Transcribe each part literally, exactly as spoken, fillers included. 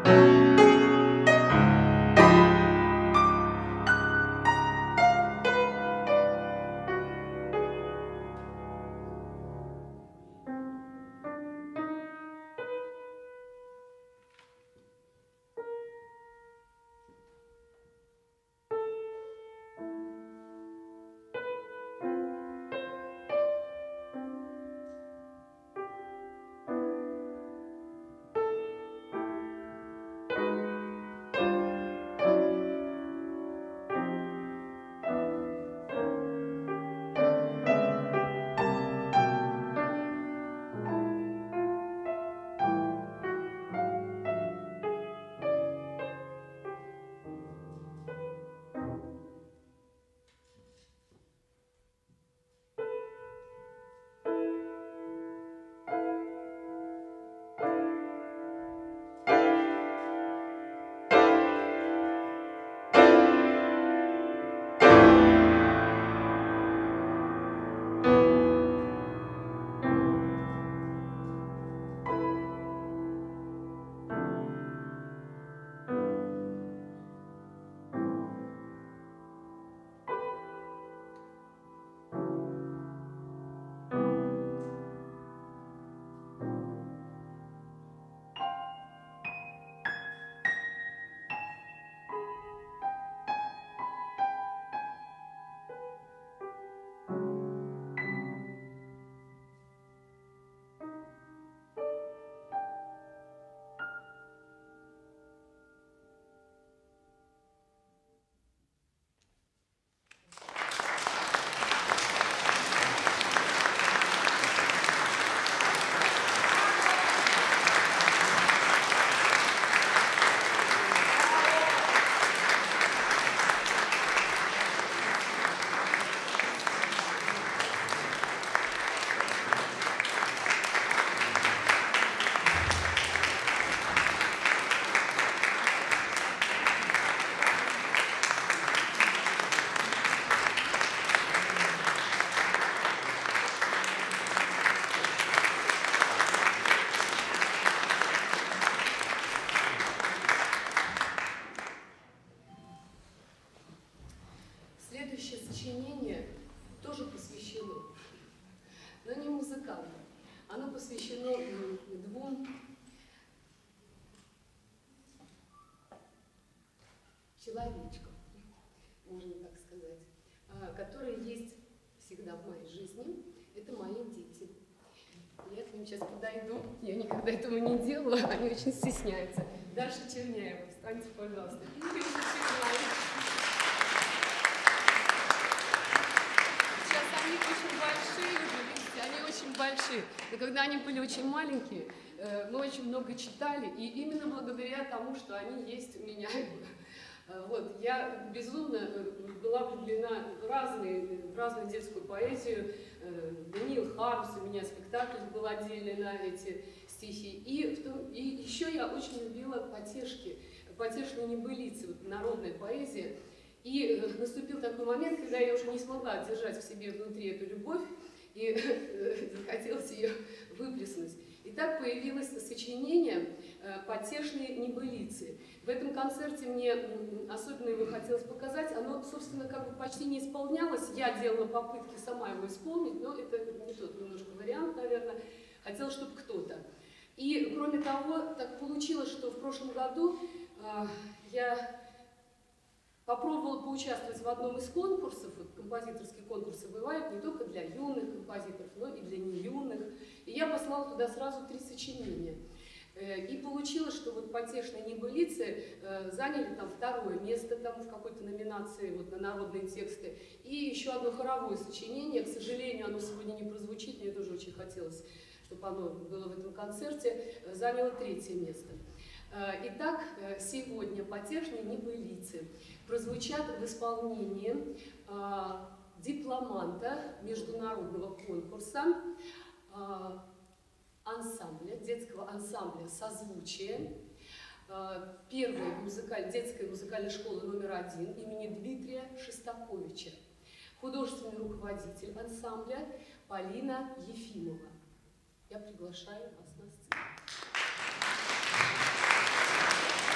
человечков, можно так сказать, которые есть всегда в моей жизни. Это мои дети. Я к ним сейчас подойду. Я никогда этого не делала, они очень стесняются. Даша Черняева, встаньте, пожалуйста. Сейчас они очень большие, видите, они очень большие. Но когда они были очень маленькие, мы очень много читали, и именно благодаря тому, что они есть у меня. Вот, я безумно была влюблена в, разные, в разную детскую поэзию. Даниил Хармс, у меня спектакль был отдельный на эти стихи. И, в том, и еще я очень любила потешки, потешные небылицы, вот, народная поэзия. И наступил такой момент, когда я уже не смогла держать в себе внутри эту любовь, и захотелось ее выплеснуть. И так появилось сочинение «Потешные небылицы». В этом концерте мне особенно его хотелось показать. Оно, собственно, как бы почти не исполнялось. Я делала попытки сама его исполнить, но это не тот немножко вариант, наверное. Хотела, чтобы кто-то. И, кроме того, так получилось, что в прошлом году э, я попробовала поучаствовать в одном из конкурсов. Вот, композиторские конкурсы бывают не только для юных композиторов, но и для неюных. И я послала туда сразу три сочинения. И получилось, что вот «Потешные небылицы» заняли там второе место там, в какой-то номинации вот, на народные тексты. И еще одно хоровое сочинение. К сожалению, оно сегодня не прозвучит, мне тоже очень хотелось, чтобы оно было в этом концерте, заняло третье место. Итак, сегодня «Потешные небылицы» прозвучат в исполнении дипломанта международного конкурса, ансамбля, детского ансамбля «Созвучие», первая музыкаль, детская музыкальная школа номер один имени Дмитрия Шостаковича, художественный руководитель ансамбля Полина Ефимова. Я приглашаю вас на сцену.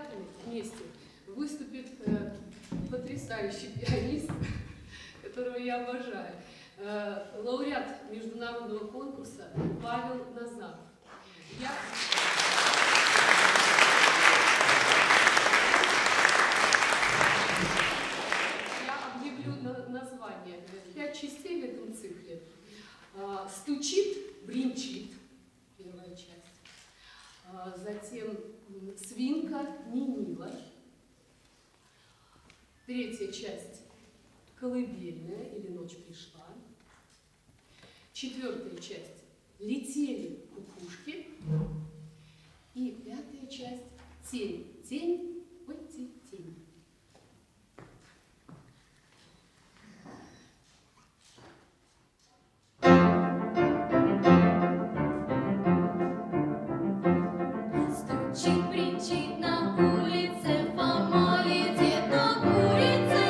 замечательный вместе выступит э, потрясающий пианист, которого я обожаю, э, лауреат международного конкурса Павел Назаров. Я... Я объявлю на название. Пять частей в этом цикле. Э, стучит, бринчит, первая часть. Э, затем свинка, нинила. Третья часть – колыбельная или ночь пришла. Четвертая часть – летели кукушки. И пятая часть – тень, тень, ой, тень, тень. Стучит, бринчит на улице, Фома едет на курице.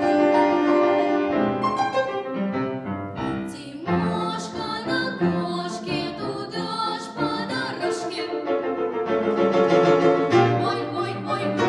Тимошка на кошке, туда ж по дорожке. Ой, ой, ой,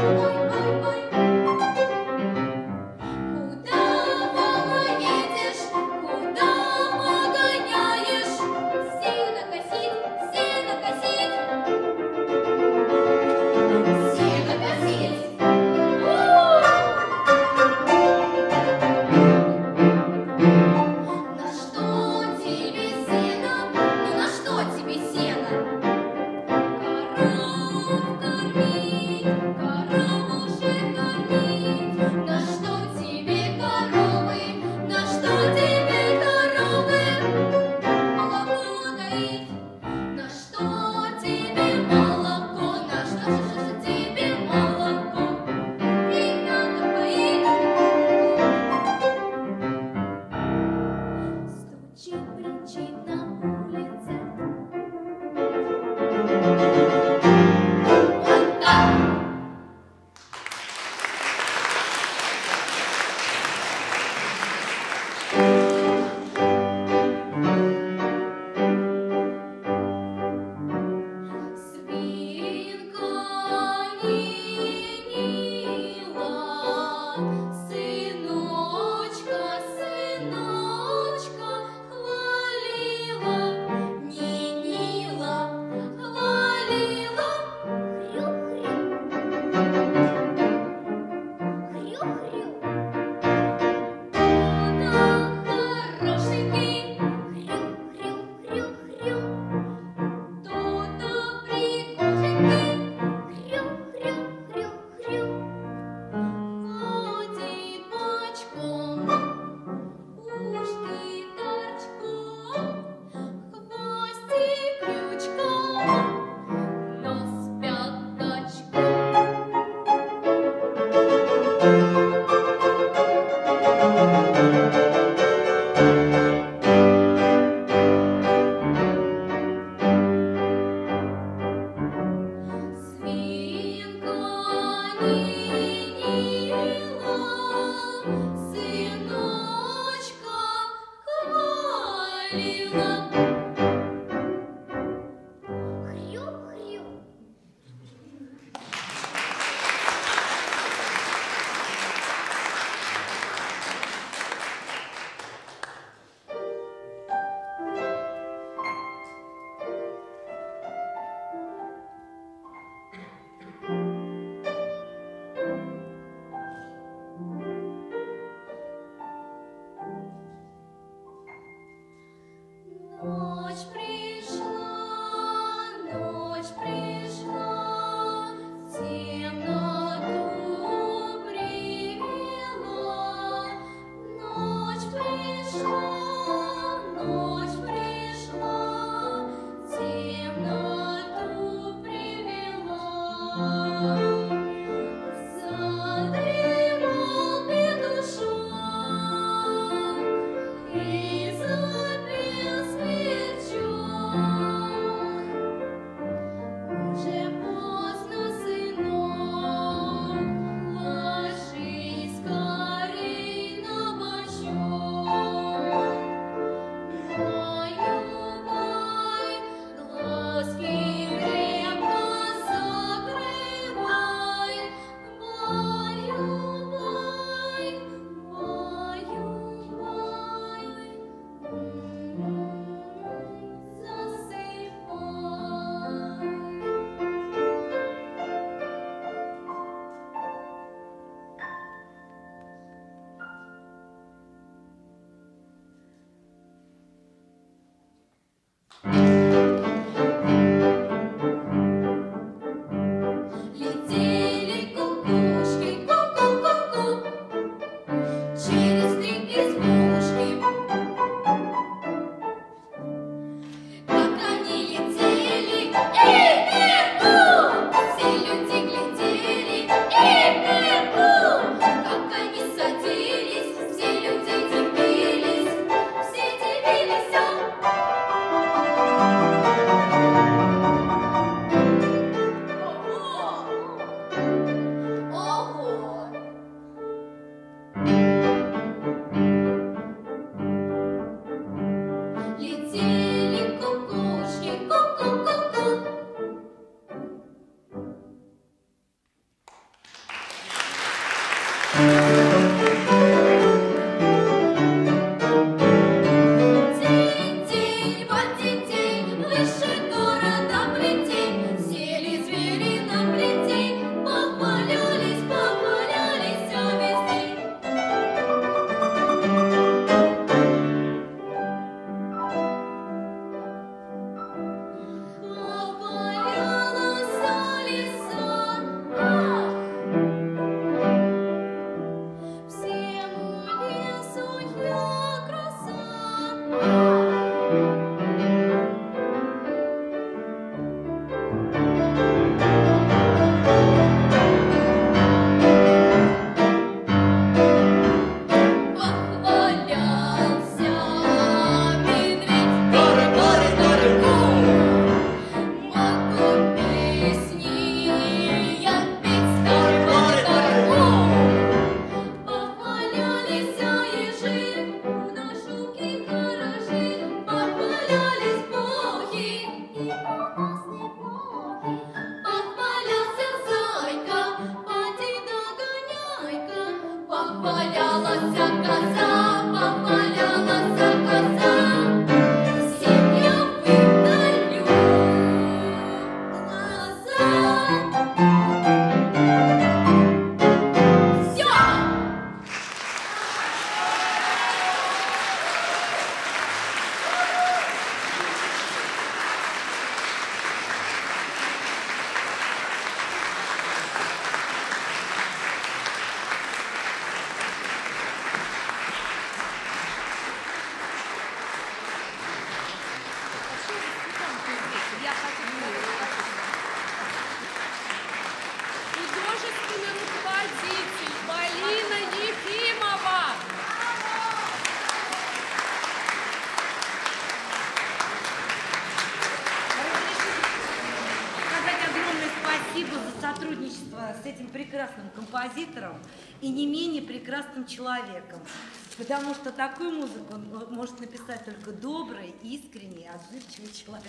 сотрудничество с этим прекрасным композитором и не менее прекрасным человеком. Потому что такую музыку он может написать только добрый, искренний, отзывчивый человек.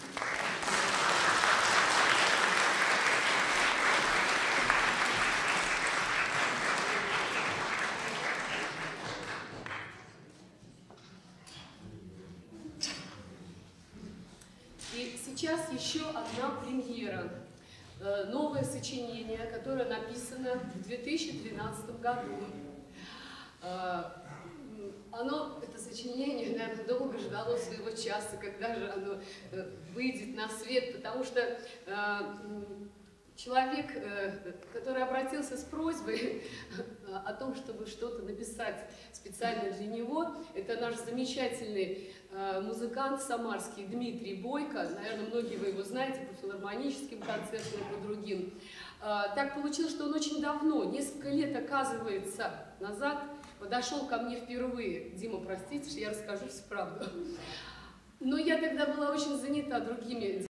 И сейчас еще одна премьера. Э, Новое сочинение, которое написано в две тысячи тринадцатом году. Э, Оно, это сочинение, наверное, долго ждало своего часа, когда же оно э, выйдет на свет, потому что э, человек, э, который обратился с просьбой о том, чтобы что-то написать специально для него, это наш замечательный э, музыкант самарский Дмитрий Бойко. Наверное, многие вы его знаете по филармоническим концертам и по другим. Э, так получилось, что он очень давно, несколько лет, оказывается, назад, подошел ко мне впервые. Дима, простите, что я расскажу всю правду. Но я тогда была очень занята другими